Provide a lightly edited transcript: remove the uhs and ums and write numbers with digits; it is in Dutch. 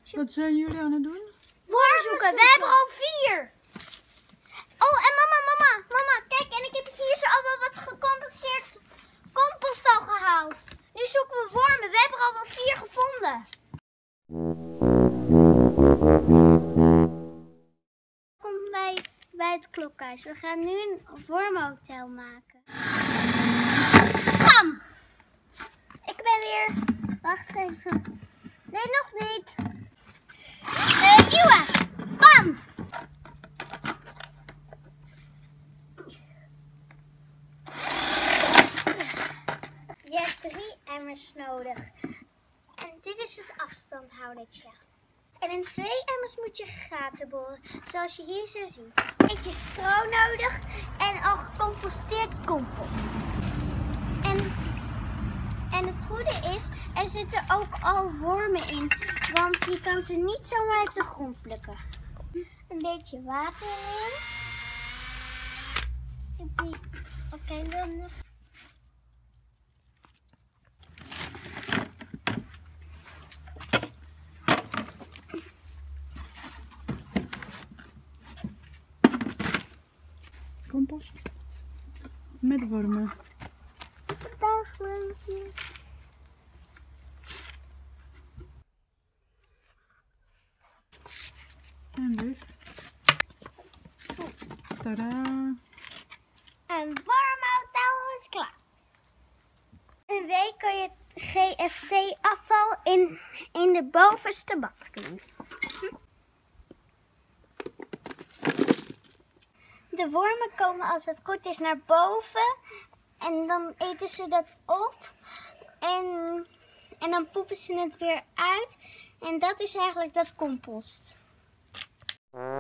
Wat zijn jullie aan het doen? Worm zoeken. We hebben al 4. Oh, en mama, kijk, en ik heb hier zo al wel wat gecomposteerd compost al gehaald. Nu zoeken we wormen. We hebben er al wel 4 gevonden. Kom bij het klokhuis. We gaan nu een wormhotel maken. Bam! Ik ben weer. Wacht even. Nee, nog niet. Nieuwe. Bam! Je hebt 3 emmers nodig. En dit is het afstandhoudertje. En in 2 emmers moet je gaten boren, zoals je hier zo ziet. Een beetje stro nodig en al gecomposteerd compost. En het goede is, er zitten ook al wormen in, want je kan ze niet zomaar uit de grond plukken. Een beetje water erin. Oké, dan nog. Compost. Met wormen. Dag wormpjes. En dicht. Tadaa. Een wormhotel is klaar. Een week kan je GFT-afval in de bovenste bak doen. De wormen komen als het goed is naar boven en dan eten ze dat op en dan poepen ze het weer uit en dat is eigenlijk dat compost.